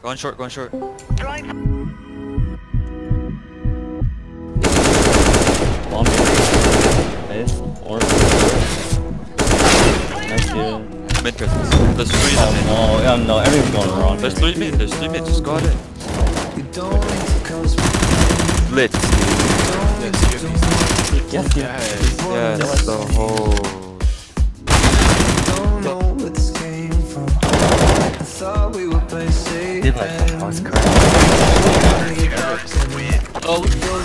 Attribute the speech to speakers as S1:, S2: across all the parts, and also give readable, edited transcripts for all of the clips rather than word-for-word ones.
S1: Going short, going short.
S2: Bomb. Nice. Or. Nice kill.
S1: Mid presence. There's 3 in mid.
S2: No, yeah, no, everything's going wrong.
S1: There's 3 mid, just go ahead. Lit.
S2: Yes, yes.
S1: Yes, the whole.
S2: Did like that, I was crying.
S3: Oh.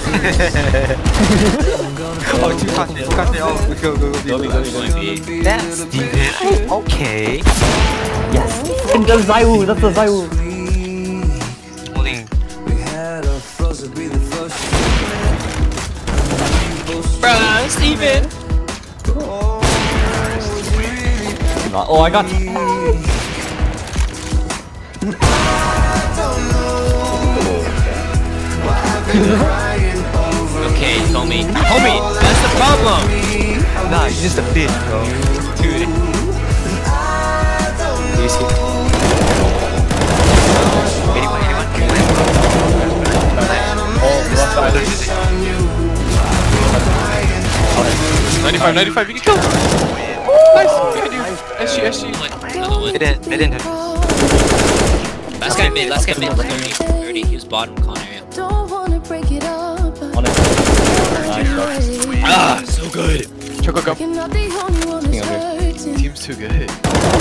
S1: Oh, 2 coffee, 2 coffee. Oh, go.
S3: That's Steven. Okay.
S2: Yes! And the Zaiwu, that's the Zaiwu!
S3: Holding. Bruh, Steven!
S2: Oh, I got you!
S3: Okay, homie. Homie, that's the problem!
S1: Nah, he's just a bitch, bro.
S3: Dude.
S1: Do you see? 81.
S2: Oh, left side.
S4: 95, you can kill him. Nice, good dude. SG.
S3: Another one.
S1: It didn't hit.
S3: Last guy mid, 30. He was bottom corner area.
S5: Don't wanna break it up.
S2: On it. Nice.
S3: Ah, so good.
S4: Choco, go.
S5: You're not the only one who's hurting.
S4: Team's too good.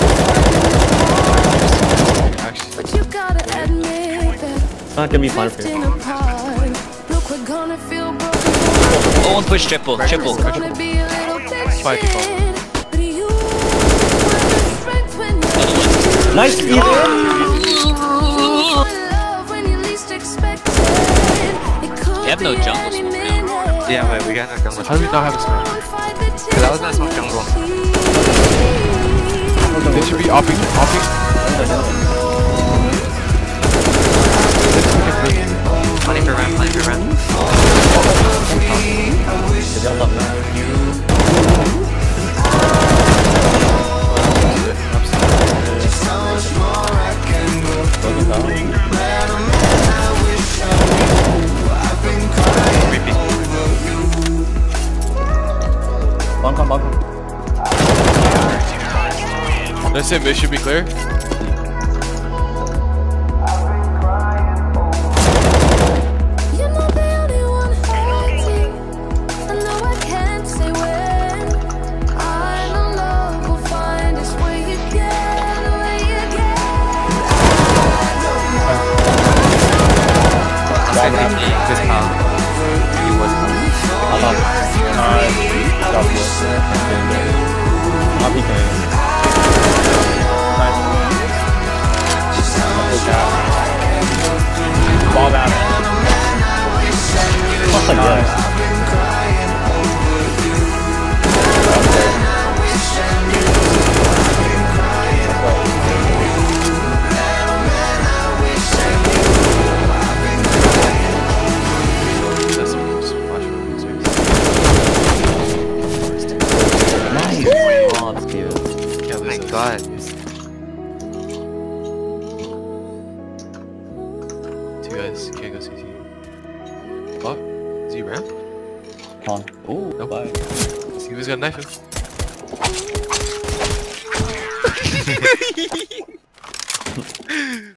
S5: But you gotta admit that
S2: It's not gonna be fun for
S5: drifting
S2: you.
S5: apart. Look, we're gonna feel broken.
S3: Oh, one push triple.
S5: It's gonna be a little bit
S4: Fight,
S5: shit. But you find the strength when you're
S2: Nice, Ethan!
S5: love when you least expect it. It could
S3: You have no
S5: be
S3: jungle
S5: any
S3: smoke now.
S5: minute.
S1: Yeah, wait, we got no jungle.
S4: How do we not have a smoke?
S1: Cause I was not smoke jungle.
S4: They should be opping.
S1: Planning for ramp.
S2: Bunker.
S4: That's it, it should be clear.
S5: You're not the only one hurting. I know I can't say when. I know love will find its way again.
S1: I think this time he was coming.
S2: I love it. Not peeking. Nice. Ball down. Fuck like that. Oh, that's cute.
S1: Oh my god.
S4: Two guys can't go CT. Oh, is he ramp?
S2: Con. Ooh,
S4: Nope.
S2: bye.
S4: He was gonna knife him.